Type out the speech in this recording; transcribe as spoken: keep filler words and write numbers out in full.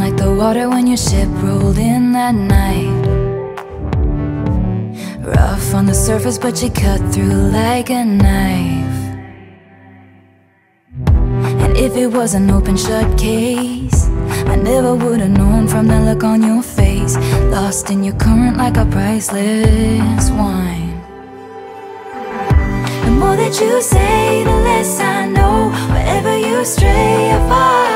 like the water when your ship rolled in that night. Rough on the surface, but you cut through like a knife. And if it was an open shut case, I never would've known from the look on your face. Lost in your current like a priceless wine. The more that you say, the less I know. Wherever you stray, I follow.